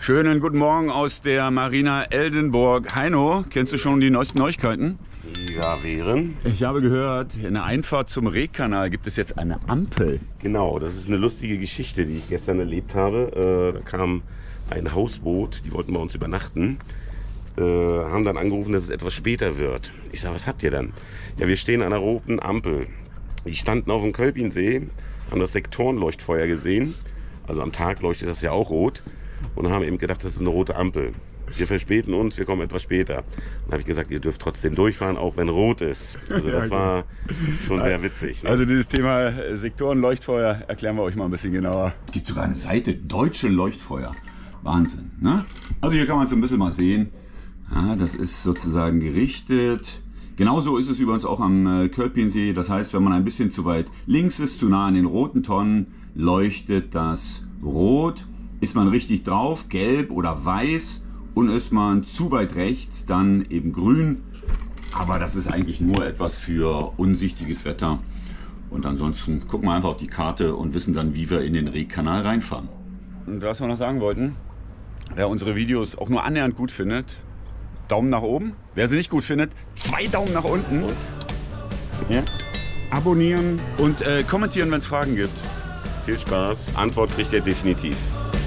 Schönen guten Morgen aus der Marina Eldenburg. Heino, kennst du schon die neuesten Neuigkeiten? Ja, wären. Ich habe gehört, in der Einfahrt zum Rehkanal gibt es jetzt eine Ampel. Genau, das ist eine lustige Geschichte, die ich gestern erlebt habe. Da kam ein Hausboot, die wollten bei uns übernachten, haben dann angerufen, dass es etwas später wird. Ich sage, was habt ihr dann? Ja, wir stehen an einer roten Ampel. Die standen auf dem Kölpinsee, haben das Sektorenleuchtfeuer gesehen. Also am Tag leuchtet das ja auch rot. Und haben eben gedacht, das ist eine rote Ampel. Wir verspäten uns, wir kommen etwas später. Dann habe ich gesagt, ihr dürft trotzdem durchfahren, auch wenn rot ist. Also das war schon sehr witzig. Ne? Also dieses Thema Sektorenleuchtfeuer erklären wir euch mal ein bisschen genauer. Es gibt sogar eine Seite, Deutsche Leuchtfeuer. Wahnsinn, ne? Also hier kann man es ein bisschen mal sehen. Ja, das ist sozusagen gerichtet. Genauso ist es übrigens auch am Kölpinsee. Das heißt, wenn man ein bisschen zu weit links ist, zu nah an den roten Tonnen, leuchtet das rot. Ist man richtig drauf, gelb oder weiß, und ist man zu weit rechts, dann eben grün. Aber das ist eigentlich nur etwas für unsichtiges Wetter. Und ansonsten gucken wir einfach auf die Karte und wissen dann, wie wir in den Rehkanal reinfahren. Und was wir noch sagen wollten, wer unsere Videos auch nur annähernd gut findet, Daumen nach oben. Wer sie nicht gut findet, 2 Daumen nach unten. Ja. Abonnieren und kommentieren, wenn es Fragen gibt. Viel Spaß. Antwort kriegt ihr definitiv.